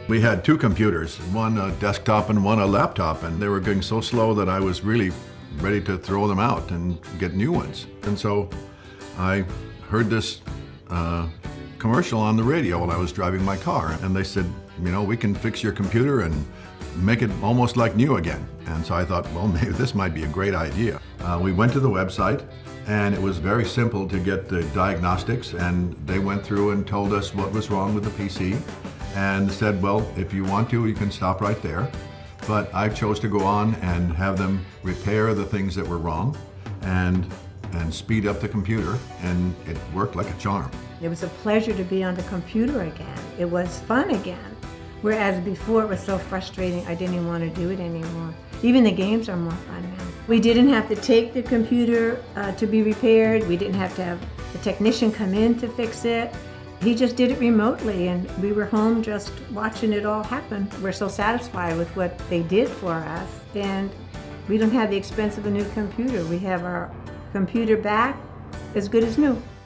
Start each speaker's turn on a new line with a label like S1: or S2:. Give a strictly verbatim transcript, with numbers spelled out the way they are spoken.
S1: We had two computers, one a desktop and one a laptop, and they were going so slow that I was really ready to throw them out and get new ones. And so I heard this uh, commercial on the radio while I was driving my car, and they said, you know, we can fix your computer and make it almost like new again. And so I thought, well, maybe this might be a great idea. Uh, we went to the website, and it was very simple to get the diagnostics, and they went through and told us what was wrong with the P C and said, well, if you want to, you can stop right there. But I chose to go on and have them repair the things that were wrong and, and speed up the computer, and it worked like a charm.
S2: It was a pleasure to be on the computer again. It was fun again. Whereas before it was so frustrating, I didn't even want to do it anymore. Even the games are more fun now. We didn't have to take the computer uh, to be repaired. We didn't have to have the technician come in to fix it. He just did it remotely, and we were home just watching it all happen. We're so satisfied with what they did for us, and we don't have the expense of a new computer. We have our computer back as good as new.